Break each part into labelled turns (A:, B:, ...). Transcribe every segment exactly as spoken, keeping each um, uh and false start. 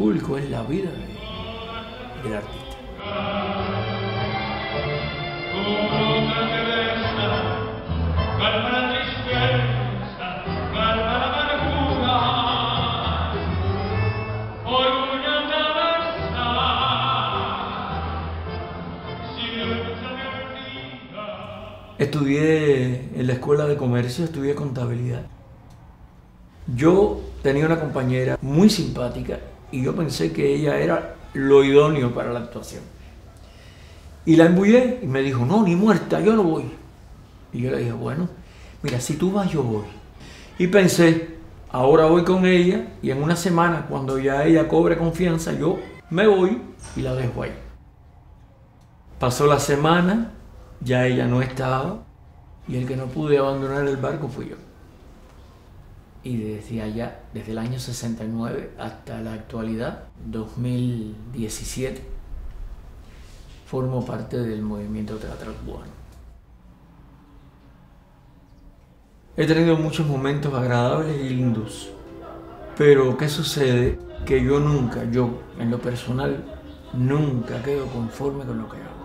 A: público es la vida de, del artista. Estudié en la escuela de comercio, estudié contabilidad. Yo tenía una compañera muy simpática y yo pensé que ella era lo idóneo para la actuación. Y la embullé y me dijo, no, ni muerta, yo no voy. Y yo le dije, bueno, mira, si tú vas, yo voy. Y pensé, ahora voy con ella y en una semana, cuando ya ella cobre confianza, yo me voy y la dejo ahí. Pasó la semana, ya ella no estaba y el que no pude abandonar el barco fui yo. Y desde allá, desde el año sesenta y nueve hasta la actualidad, dos mil diecisiete, formo parte del movimiento teatral cubano. He tenido muchos momentos agradables y lindos, pero ¿qué sucede? Que yo nunca, yo en lo personal, nunca quedo conforme con lo que hago.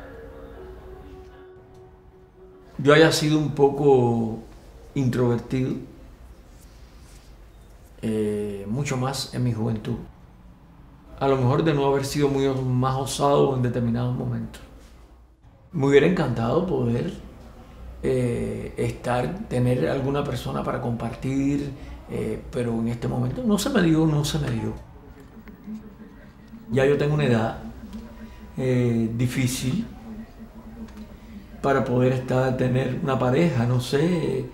A: Yo haya sido un poco introvertido, eh, mucho más en mi juventud. A lo mejor de no haber sido muy más osado en determinados momentos. Me hubiera encantado poder eh, estar, tener alguna persona para compartir, eh, pero en este momento no se me dio, no se me dio. Ya yo tengo una edad eh, difícil para poder estar, tener una pareja, no sé.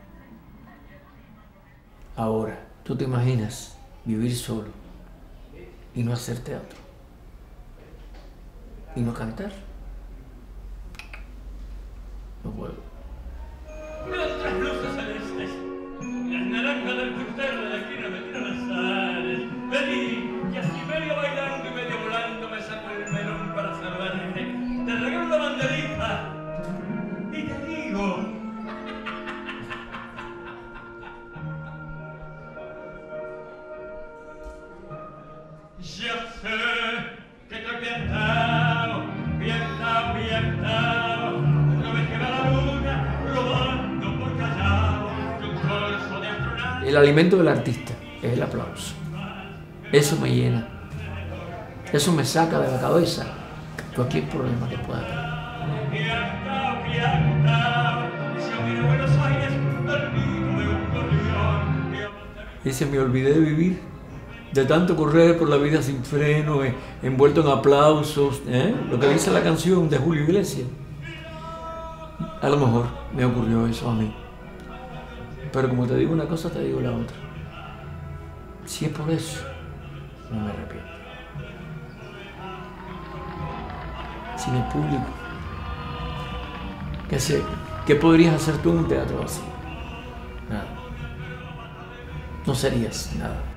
A: Ahora, ¿tú te imaginas vivir solo y no hacer teatro? ¿Y no cantar? No puedo.
B: Nuestras luces celestes, las naranjas del crucero de la esquina me tiran las sales. Vení, y así medio bailando y medio volando me saco el melón para salvarte. Te regalo la banderita. Y te digo, yo sé que te he piantado, piantado, piantado, no ves que va la luna rodando por callado, un corso de astronautas.
A: El alimento del artista es el aplauso. Eso me llena. Eso me saca de la cabeza cualquier problema que pueda tener. Dice, me olvidé de vivir, de tanto correr por la vida sin freno, eh, envuelto en aplausos, ¿eh? Lo que dice la canción de Julio Iglesias. A lo mejor me ocurrió eso a mí. Pero como te digo una cosa, te digo la otra. Si es por eso, no me arrepiento. Sin el público, ¿qué sé? ¿Qué podrías hacer tú en un teatro así? Nada. No serías nada.